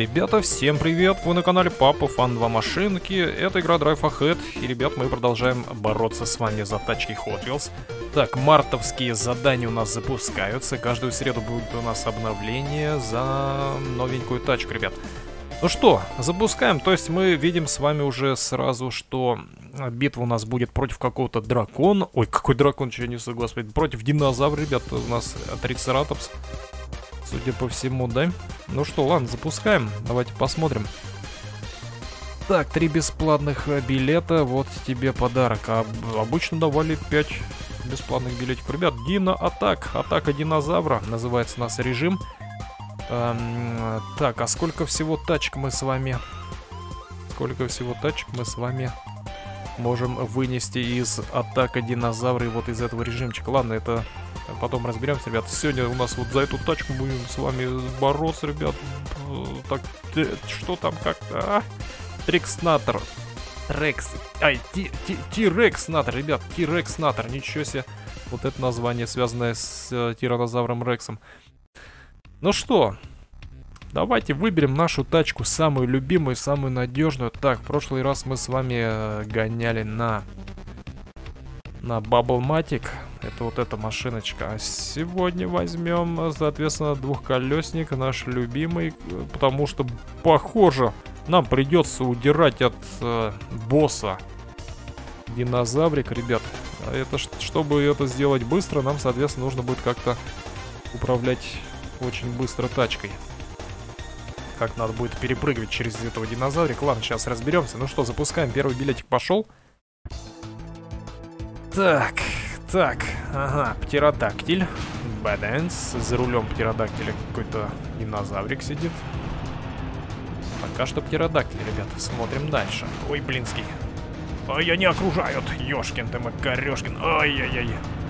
Ребята, всем привет! Вы на канале Папа Фан 2 Машинки. Это игра Drive Ahead. И, ребят, мы продолжаем бороться с вами за тачки Hot Wheels. Так, мартовские задания у нас запускаются. Каждую среду будет у нас обновление за новенькую тачку, ребят. Ну что, запускаем. То есть мы видим с вами уже сразу, что битва у нас будет против какого-то дракона. Ой, какой дракон, что я несу, господи. Против динозавра, ребят, у нас трицератопс. Судя по всему, да? Ну что, ладно, запускаем. Давайте посмотрим. Так, 3 бесплатных билета. Вот тебе подарок. Обычно давали 5 бесплатных билетиков. Ребят, Дина-атак. Атака динозавра. Называется у нас режим. Так, а сколько всего тачек мы с вами... можем вынести из атака динозавра и вот из этого режимчика? Ладно, это... Потом разберемся, ребят. Сегодня у нас вот за эту тачку будем с вами бороться, ребят. Так, что там как-то? Трикснатор. Тирекснатор, ребят. Тирекснатор. Ничего себе. Вот это название, связанное с тиранозавром Рексом. Ну что, давайте выберем нашу тачку, самую любимую, самую надежную. Так, в прошлый раз мы с вами гоняли на Bubble-matic. Это вот эта машиночка. А сегодня возьмем, соответственно, двухколесник, наш любимый. Потому что, похоже, нам придется удирать от босса динозаврик, ребят. Это, чтобы это сделать быстро, нам, соответственно, нужно будет как-то управлять очень быстро тачкой. Как надо будет перепрыгивать через этого динозаврика. Ладно, сейчас разберемся. Ну что, запускаем. Первый билетик пошел. Так, ага, птеродактиль, бадэнс, за рулем птеродактиля какой-то динозаврик сидит. Пока что птеродактиль, ребята, смотрим дальше. Ой, блинский. Ай, они окружают, ёшкин ты макарёшкин, ай-яй-яй.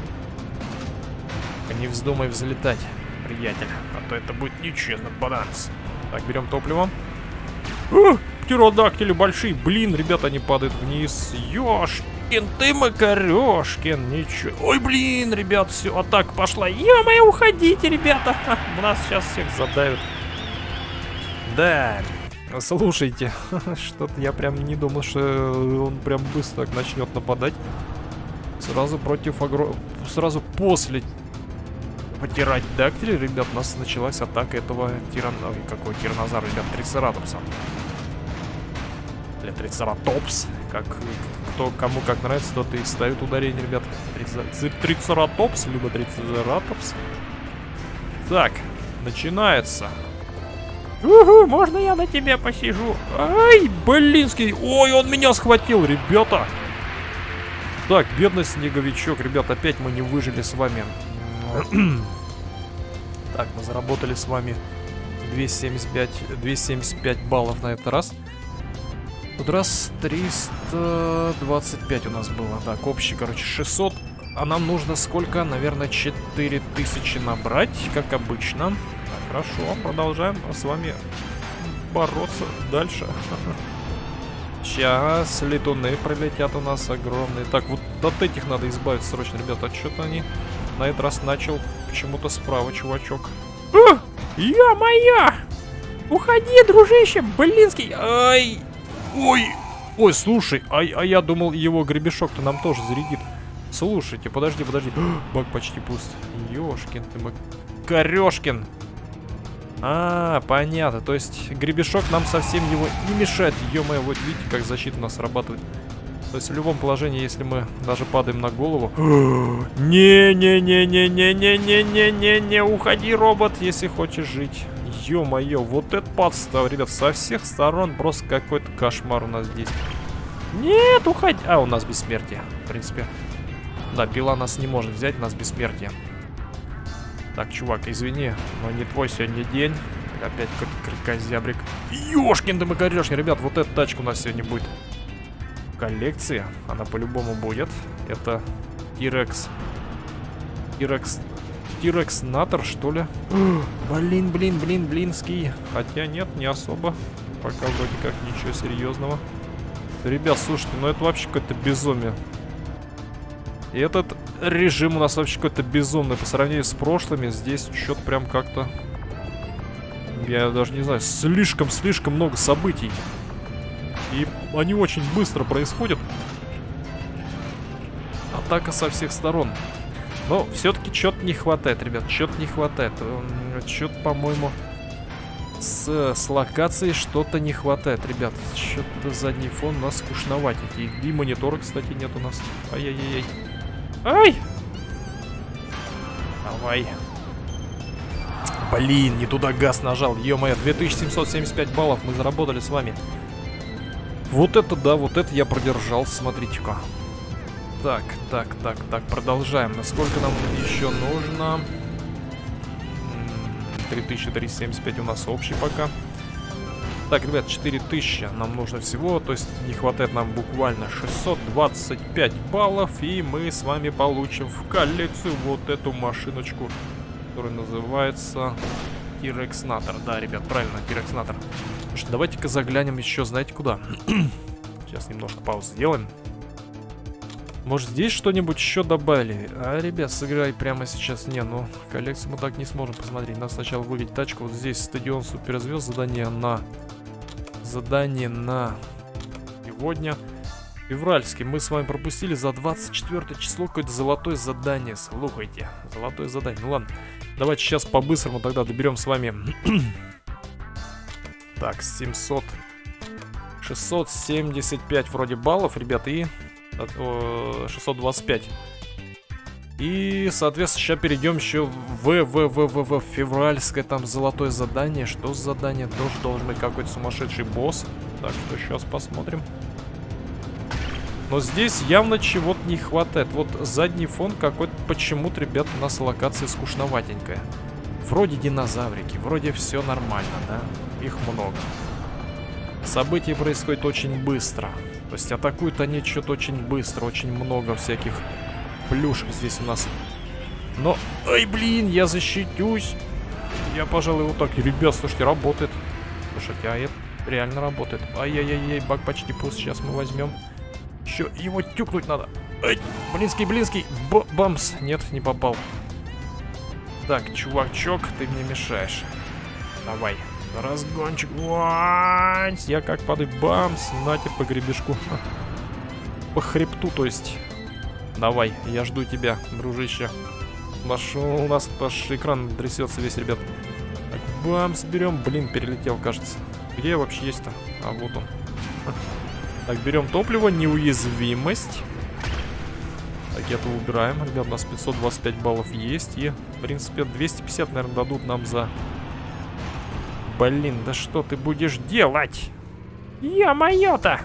Не вздумай взлетать, приятель, а то это будет нечестно, бадэнс. Так, берем топливо. Птеродактили большие, блин, ребята, они падают вниз, ёшкин ты макарёшкин, ничего. Ой, блин, ребят, все, атака пошла. Ё-моё, уходите, ребята. У нас сейчас всех задавят. Да, слушайте, что-то я прям не думал, что он прям быстро так начнет нападать. Сразу против сразу после птеродактиля, ребят, у нас началась атака этого какой тиранозавра, ребят, трицератопса. Или трицератопс, кому как нравится, тот и ставит ударение, ребят. Трицератопс, либо трицератопс. Так, начинается. Угу, можно я на тебя посижу? Ай, блинский. Ой, он меня схватил, ребята. Так, бедный снеговичок, ребят, опять мы не выжили с вами. Так, мы заработали с вами 275 баллов на этот раз. Тут раз 325 у нас было. Так, общий, короче, 600. А нам нужно сколько? Наверное, 4000 набрать, как обычно. Так, хорошо, продолжаем с вами бороться дальше. Сейчас летуны пролетят у нас огромные. Так, вот от этих надо избавиться срочно, ребята. Что-то они на этот раз начал почему-то справа, чувачок. Ё-моё! Уходи, дружище, блинский! Ай! Ой, слушай, а я думал, его гребешок-то нам тоже зарядит. Слушайте, подожди. Бак почти пуст. Ёшкин ты макарёшкин. Понятно. То есть гребешок нам совсем его не мешает. Ё-моё, вот видите, как защита у нас срабатывает. То есть в любом положении, если мы даже падаем на голову... Не, уходи, робот, если хочешь жить. Ё-моё, вот это подстава, ребят, со всех сторон просто какой-то кошмар у нас здесь. Нет, уходи. У нас бессмертие, в принципе. Да, пила нас не может взять, у нас бессмертие. Так, чувак, извини, но не твой сегодня день. Так, опять какой-то крикозябрик. Ёшкин да макарёшкин, ребят, вот эта тачка у нас сегодня будет в коллекции. Она по-любому будет. Это Тирекснатор, что ли? Блинский. Хотя нет, не особо. Пока вроде как ничего серьезного. Ребят, слушайте, ну это вообще какое-то безумие. И этот режим у нас вообще какой-то безумный. По сравнению с прошлыми, здесь что-то прям как-то Я даже не знаю, слишком много событий. И они очень быстро происходят. Атака со всех сторон. Но все-таки чего-то не хватает, ребят. Чего-то не хватает. Что-то, по-моему, с локацией что-то не хватает, ребят. Что-то задний фон у нас скучноватенький. И монитора, кстати, нет у нас. Ай-яй-яй. Ай! Давай. Блин, не туда газ нажал. Ё-моё, 2775 баллов мы заработали с вами. Вот это да, вот это я продержал, смотрите-ка. Так, продолжаем. Насколько нам еще нужно? 3375 у нас общий пока. Так, ребят, 4000 нам нужно всего. То есть не хватает нам буквально 625 баллов. И мы с вами получим в коллекцию вот эту машиночку, которая называется T-Rex-Nator. Да, ребят, правильно, T-Rex-Nator. Ну что, давайте-ка заглянем еще, знаете, куда? Сейчас немножко паузу сделаем. Может, здесь что-нибудь еще добавили? А, ребят, сыграй прямо сейчас. Не, ну, коллекцию мы так не сможем посмотреть. Надо сначала выведить тачку. Вот здесь стадион суперзвезд. Задание на сегодня. Февральский. Мы с вами пропустили за 24 число какое-то золотое задание. Слушайте, золотое задание. Ну ладно, давайте сейчас по-быстрому тогда доберем с вами. Так, 675 вроде баллов, ребят, и 625. И, соответственно, сейчас перейдем еще в февральское там золотое задание. Что за задание? Тоже должен быть какой-то сумасшедший босс. Так что сейчас посмотрим. Но здесь явно чего-то не хватает. Вот задний фон какой-то почему-то, ребят, у нас локация скучноватенькая. Вроде динозаврики, вроде все нормально, да? Их много. События происходят очень быстро. То есть атакуют они что-то очень быстро. Очень много всяких плюшек здесь у нас. Но, ай, блин, я защитюсь. Я, пожалуй, вот так. Ребят, слушайте, работает. Слушайте, а это реально работает. Ай-яй-яй, бак почти пуст. Сейчас мы возьмем. Еще его тюкнуть надо. Ай, блинский. Бамс. Нет, не попал. Так, чувачок, ты мне мешаешь. Давай. Разгончик. Я как падаю. Бамс. Нате по гребешку. По хребту, то есть. Давай, я жду тебя, дружище. У нас аж экран трясется весь, ребят. Так, бамс, берем. Блин, перелетел, кажется. Где я вообще есть-то? А, вот он. Так, берем топливо, неуязвимость. Так, это убираем. Ребят, у нас 525 баллов есть. И, в принципе, 250, наверное, дадут нам за... Блин, да что ты будешь делать? Ё-моё-то!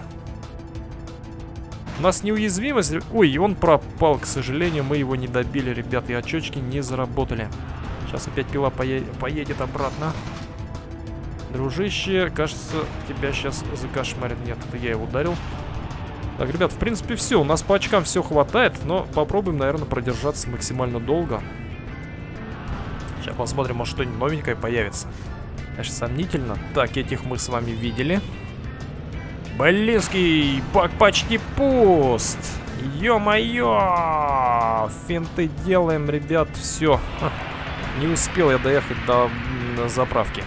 У нас неуязвимость... Ой, он пропал, к сожалению, мы его не добили, ребят, и очечки не заработали. Сейчас опять пила поедет обратно. Дружище, кажется, тебя сейчас закошмарит. Нет, это я его ударил. Так, ребят, в принципе, все. У нас по очкам все хватает, но попробуем, наверное, продержаться максимально долго. Сейчас посмотрим, может, что-нибудь новенькое появится. Конечно, сомнительно. Так, этих мы с вами видели. Блинский, бак почти пуст. Ё-моё! Финты делаем, ребят, все. Не успел я доехать до заправки.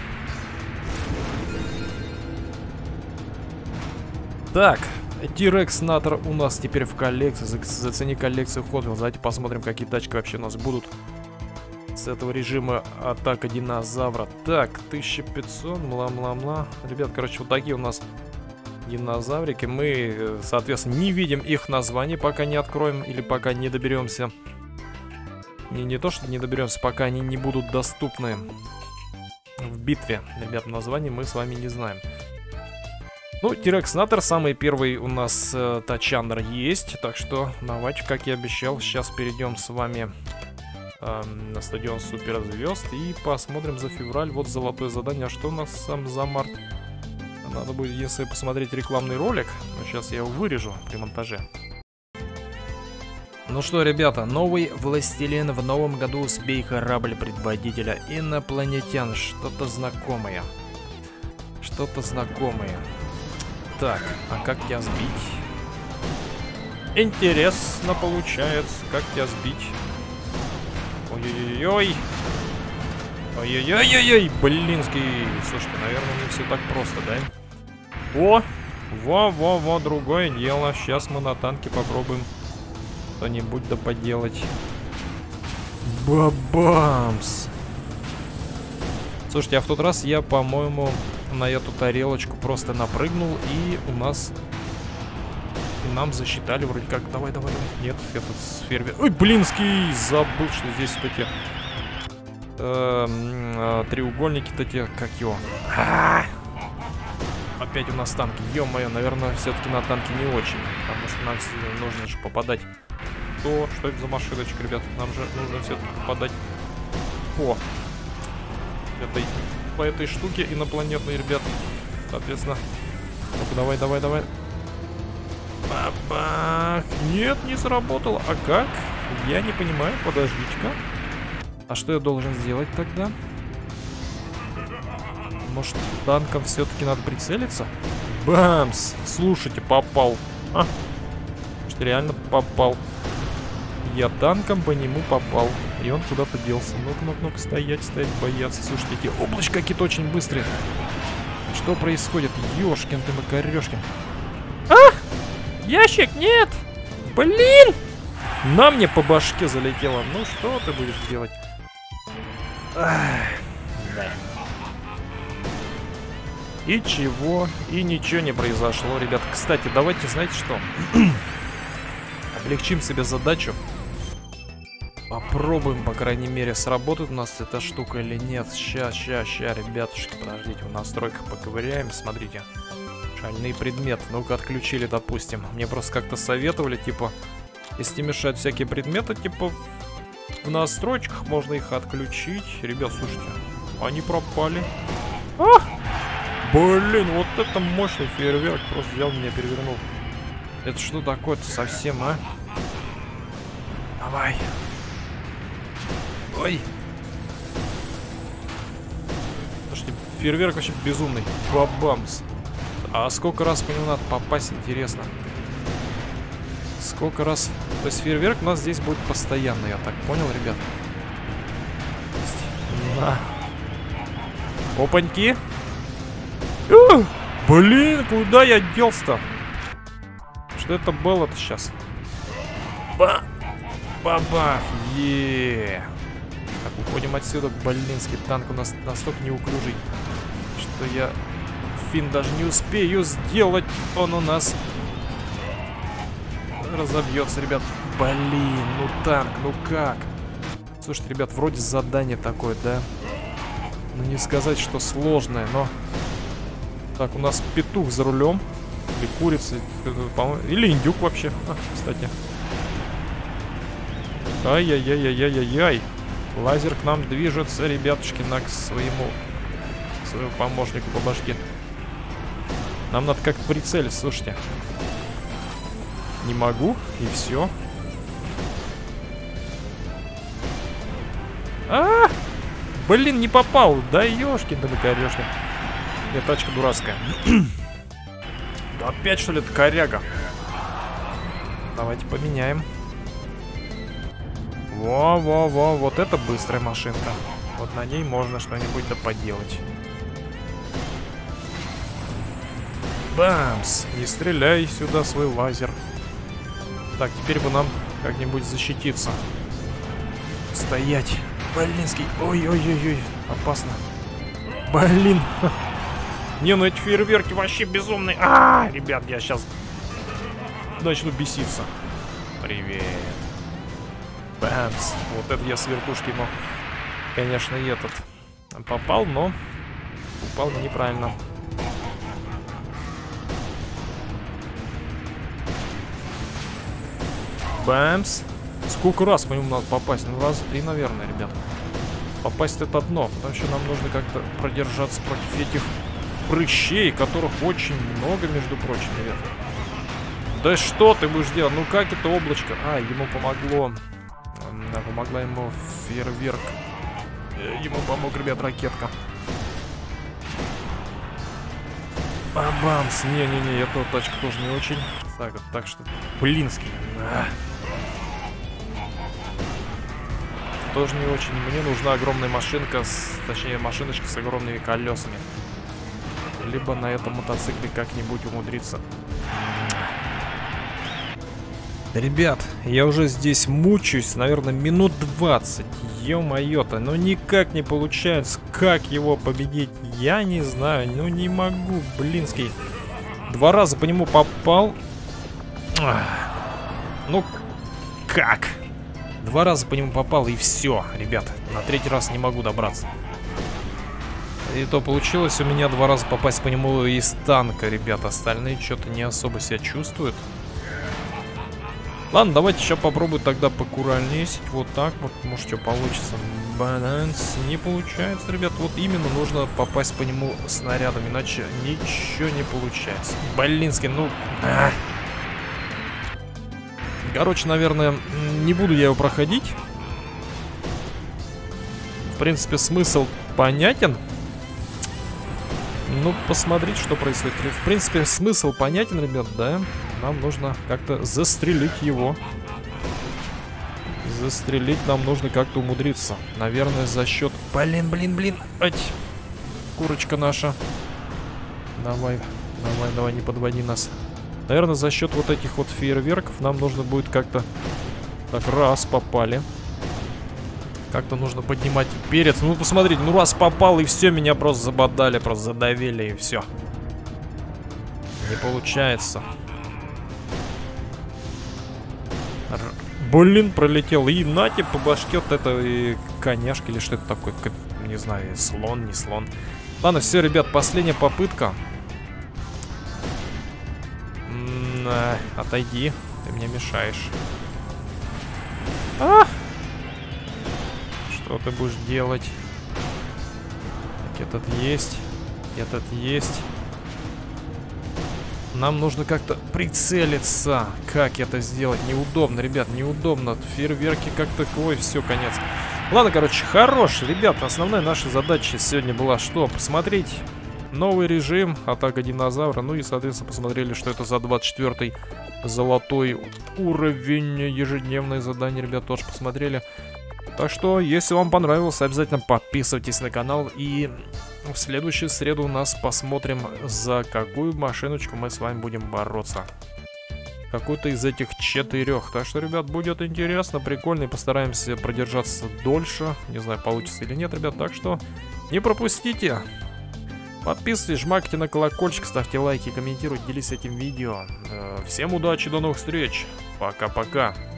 Так, T-Rex-Nator у нас теперь в коллекции. Зацени коллекцию Hot Wheels. Давайте посмотрим, какие тачки вообще у нас будут с этого режима атака динозавра. Так, 1500, мла-мла-мла. Ребят, короче, вот такие у нас динозаврики. Мы, соответственно, не видим их названий, пока не откроем или пока не доберемся. Не то, что не доберемся, пока они не будут доступны в битве. Ребят, название мы с вами не знаем. Ну, T-Rex-Nator, самый первый у нас тачандр есть. Так что давайте, как и обещал, сейчас перейдем с вами на стадион суперзвезд и посмотрим за февраль. Вот золотое задание. А что у нас сам за март? Надо будет, если посмотреть рекламный ролик. Но сейчас я его вырежу при монтаже. Ну что, ребята, новый властелин в новом году. Сбей корабль предводителя инопланетян. Что-то знакомое. Что-то знакомое. Так, а как тебя сбить? Интересно получается, как тебя сбить. Ой-ой-ой. Ой-ой-ой-ой-ой, блинский. Слушайте, наверное, не все так просто, да? О! Во-во-во, другое дело. Сейчас мы на танке попробуем что-нибудь да поделать. Бабамс! Слушайте, а в тот раз я, по-моему, на эту тарелочку просто напрыгнул, и у нас... И нам засчитали вроде как. Давай, давай, давай. Нет, этот фейерверк. Ой, блинский! Забыл, что здесь вот эти... треугольники-то те, как его... Опять у нас танки. Ё-моё, наверное, все-таки на танке не очень. Потому что нам нужно же попадать. Что это за машиночка, ребят? Нам же нужно все-таки попадать по этой штуке инопланетной, ребят. Соответственно. Ну-ка, давай, давай, давай. Бабах! Нет, не сработало. А как? Я не понимаю. Подождите-ка. А что я должен сделать тогда? Может, танком все-таки надо прицелиться? Бамс! Слушайте, попал. Что реально попал. Я танком по нему попал. И он куда-то делся. Ну-ка, ну-ка, ну-ка, стоять, бояться. Слушайте, эти облачка какие-то очень быстрые. Что происходит? Ёшкин ты макарёшкин. Ящик, нет! Блин! На мне по башке залетело. Ну что ты будешь делать? Да. И чего? И ничего не произошло, ребят. Кстати, давайте, знаете что? Облегчим себе задачу. Попробуем, по крайней мере, сработает у нас эта штука или нет. Ща, ребятушки, подождите, в настройках поковыряем. Смотрите. Шальный предмет. Ну-ка, отключили, допустим. Мне просто как-то советовали, типа, если мешают всякие предметы, типа, в настройках можно их отключить. Ребят, слушайте, они пропали. Блин, вот это мощный фейерверк. Просто взял, меня перевернул. Это что такое-то совсем, а? Давай. Ой. Слушайте, фейерверк вообще безумный. Бабамс. А сколько раз по нему надо попасть, интересно. Сколько раз... То есть фейерверк у нас здесь будет постоянно, я так понял, ребят. На. Опаньки. Блин, куда я делся-то? Что это было-то сейчас? Бабах! Так, уходим отсюда. Блинский танк у нас настолько неуклюжий, что я фин даже не успею сделать. Он у нас разобьется, ребят. Блин, ну танк, ну как? Слушайте, ребят, вроде задание такое, да? Ну не сказать, что сложное, но... Так, у нас петух за рулем. Или курица, или индюк вообще, кстати. Ай-яй-яй-яй-яй-яй. Лазер к нам движется, ребятушки, к своему помощнику по башке. Нам надо как-то прицелиться, слушайте. Не могу, и все. Блин, не попал. Да ёшкин, да макарёшкин. Нет, тачка дурацкая. Да опять, что ли, это коряга? Давайте поменяем. Во-во-во, вот это быстрая машинка. Вот на ней можно что-нибудь да поделать. Бамс! Не стреляй сюда свой лазер. Так, теперь бы нам как-нибудь защититься. Стоять. Блинский. Ой-ой-ой-ой. Опасно. Блин. Не, ну эти фейерверки вообще безумные. Ребят, я сейчас начну беситься. Привет. Бамс. Вот это я с вертушки ему, конечно, и этот попал, но упал неправильно. Бамс. Сколько раз по нему надо попасть? Ну, раза 3, наверное, ребят. Попасть это одно, потому что нам нужно как-то продержаться против этих прыщей, которых очень много, между прочим, ребят. Да что ты будешь делать? Ну как это облачко? Ему помогло. Да, помогла ему фейерверк. Ему помог, ребят, ракетка. Бамс. Не-не-не, эта тачка тоже не очень. Так что, блинский. тоже не очень. Мне нужна огромная машинка, точнее машиночка с огромными колесами. Либо на этом мотоцикле как-нибудь умудриться. Ребят, я уже здесь мучаюсь, наверное, минут 20. Ё-моё-то, ну никак не получается. Как его победить, я не знаю. Ну не могу, блинский. 2 раза по нему попал. Ну, как? 2 раза по нему попал и все, ребят. На 3-й раз не могу добраться. И то получилось у меня 2 раза попасть по нему из танка, ребят. Остальные что-то не особо себя чувствуют. Ладно, давайте сейчас попробую тогда покуролесить. Вот так вот, может что получится. Баланс не получается, ребят. Вот именно нужно попасть по нему снарядом, иначе ничего не получается. Блинский, ну... Короче, наверное, не буду я его проходить. В принципе, смысл понятен. Ну, посмотрите, что происходит. В принципе, смысл понятен, ребят, да? Нам нужно как-то застрелить его. Застрелить нам нужно как-то умудриться. Наверное, за счет... Блин. Ать. Курочка наша. Давай, не подводи нас. Наверное, за счет вот этих вот фейерверков нам нужно будет как-то... Так, раз, попали. Как-то нужно поднимать перец. Ну, посмотрите, ну раз попал, и все, меня просто забодали, просто задавили, и все. Не получается. Блин, пролетел. И нате по башке вот это коняшка или что это такое. Не знаю, слон, не слон. Ладно, все, ребят, последняя попытка. Отойди, ты мне мешаешь. Что ты будешь делать? Так, этот есть. Этот есть. Нам нужно как-то прицелиться. Как это сделать? Неудобно, ребят, неудобно. Фейерверки как-то... Ой, все, конец. Ладно, короче, хорош. Ребят, основная наша задача сегодня была что? Посмотреть новый режим, атака динозавра. Ну и, соответственно, посмотрели, что это за 24-й золотой уровень. Ежедневное задание, ребят, тоже посмотрели. Так что, если вам понравилось, обязательно подписывайтесь на канал. И в следующую среду у нас посмотрим, за какую машиночку мы с вами будем бороться. Какую-то из этих 4. Так что, ребят, будет интересно, прикольно. И постараемся продержаться дольше. Не знаю, получится или нет, ребят. Так что не пропустите. Подписывайтесь, жмакайте на колокольчик, ставьте лайки, комментируйте, делитесь этим видео. Всем удачи, до новых встреч. Пока-пока.